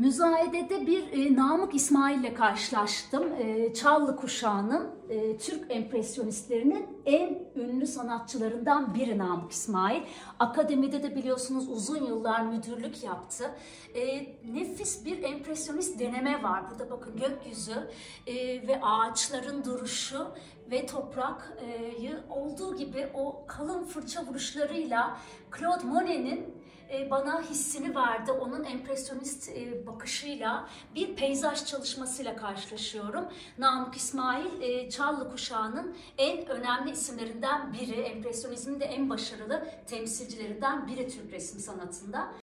Müzayedede bir Namık İsmail ile karşılaştım. Çallı kuşağının Türk empresyonistlerinin en ünlü sanatçılarından biri Namık İsmail. Akademide de biliyorsunuz uzun yıllar müdürlük yaptı. Nefis bir empresyonist deneme var. Burada bakın gökyüzü ve ağaçların duruşu ve toprağı olduğu gibi o kalın fırça vuruşlarıyla Claude Monet'in bana hissini verdi. Onun empresyonist bakışıyla bir peyzaj çalışmasıyla karşılaşıyorum. Namık İsmail Çallı kuşağının en önemli isimlerinden biri, empresyonizmin de en başarılı temsilcilerinden biri Türk resim sanatında.